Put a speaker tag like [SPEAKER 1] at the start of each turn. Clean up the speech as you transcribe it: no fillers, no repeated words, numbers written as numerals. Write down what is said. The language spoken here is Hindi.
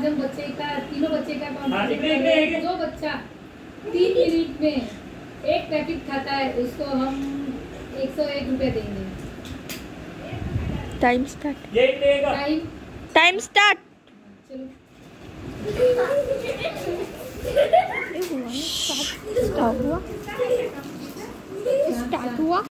[SPEAKER 1] हम बच्चे का तीनों बच्चे का जो बच्चा 3 मिनट में 1 पैकेट खाता है उसको हम 101 रुपए देंगे।
[SPEAKER 2] Time start.
[SPEAKER 1] Time
[SPEAKER 2] start.
[SPEAKER 1] चलो
[SPEAKER 2] हुआ